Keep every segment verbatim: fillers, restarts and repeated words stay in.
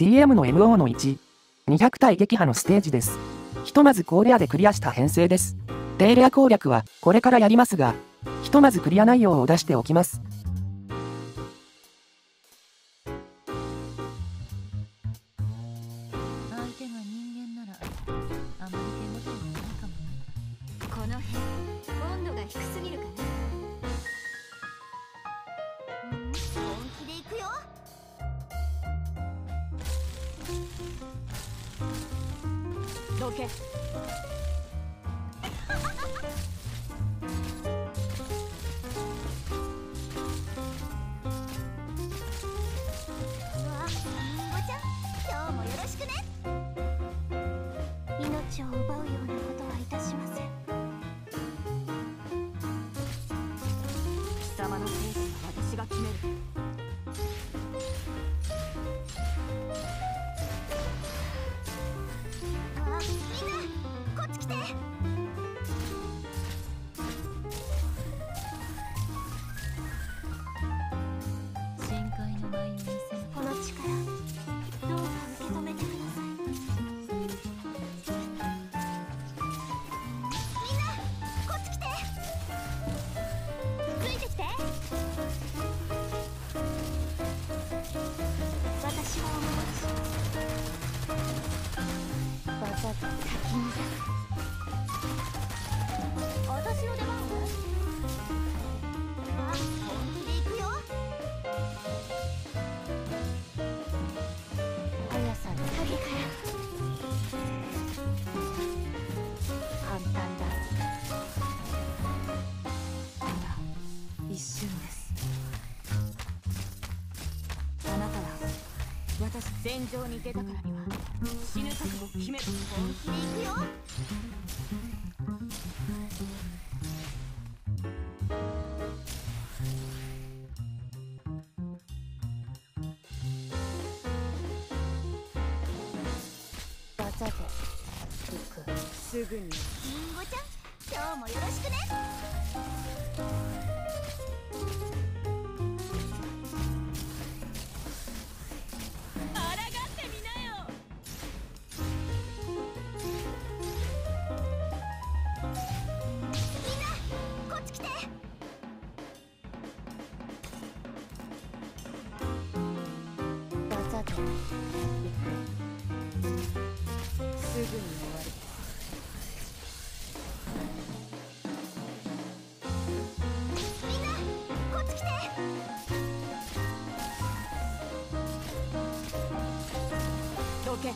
ティーエム の エムオー のいち、にひゃく体撃破のステージです。ひとまず高レアでクリアした編成です。低レア攻略はこれからやりますが、ひとまずクリア内容を出しておきます。 相手が人間ならあまり手応えがないかもね。この辺温度が低すぎるかな。うん、本気で行くよ。どけ。命を奪うようなことはいたしません。貴様の生死は私が決める。あ、みんなこっち来て。深海の舞を見せる。この力どうか受け止めてください。先に出す。私の出番は？あ、本気で行くよ。速さの影から簡単だ。ただ一瞬です。あなたは私戦場に出たからには死ぬ覚悟を決める。本気で行くよ。技で行く。すぐに。リンゴちゃん、今日もよろしくね。すぐに終わる。みんなこっち来て。どけ。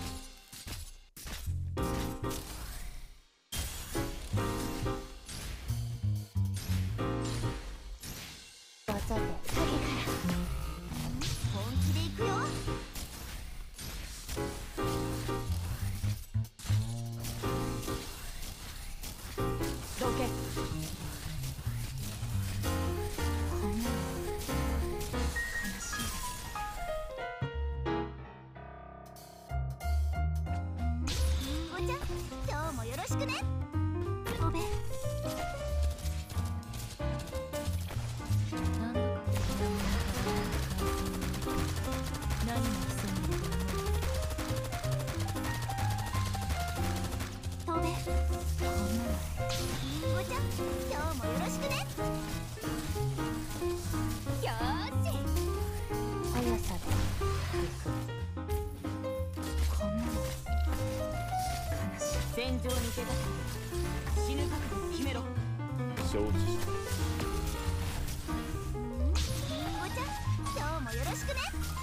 技で影から本気で行くよ。どけ。こんなの悲しいです。リンゴちゃん、今日もよろしくね。飛べ。なんだか何が潜んでるかな。飛べ。こんなのリンゴちゃん、今日もよろしくね。よーし。速さで行く。こんなの悲しい。戦場に出たから死ぬ覚悟を決めろ。承知した。リンゴちゃん、今日もよろしくね。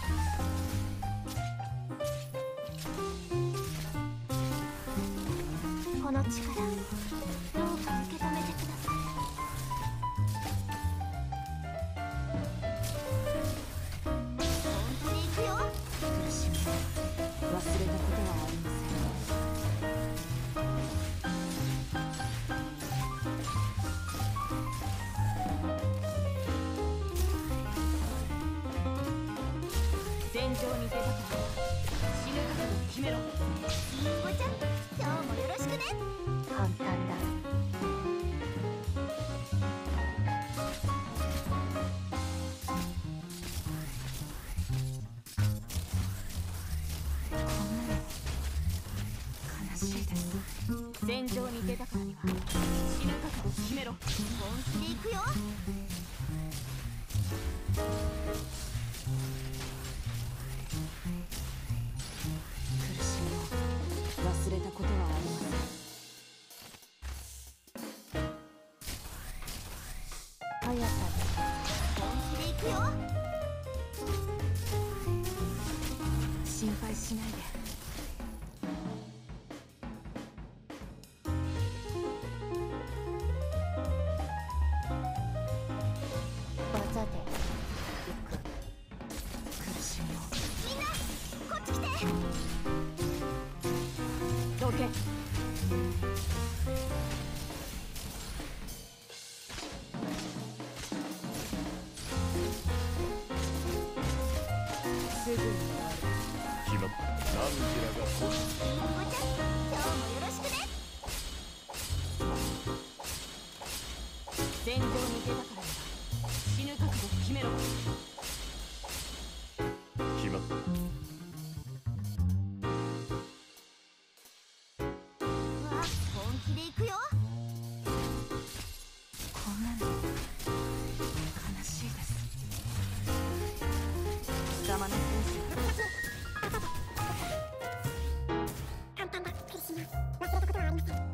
この力どうか受け止めてください。本気で行くよ。私も忘れたことはありません。戦場に出たから死ぬ覚悟を決めろ。リンゴちゃん、今日もよろしくね。簡単だ。 しいです。戦場に出たからには死ぬ覚悟を決めろ。本気で行くよ。苦しみを忘れたことはありません。速さで本気で行くよ。心配しないで。技で行く。苦しみを。みんなこっち来て。どけ。すぐに終わる。 決まった。ナンジラが欲しい。 おばちゃん、今日もよろしくね。戦場に出たからには死ぬ覚悟を決めろ。 決まった。 うわ、本気で行くよ。こんなの悲しいです。貴様の選手。簡単だ。苦しみを忘れたことはありません。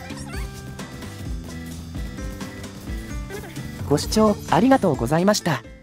ご視聴ありがとうございました。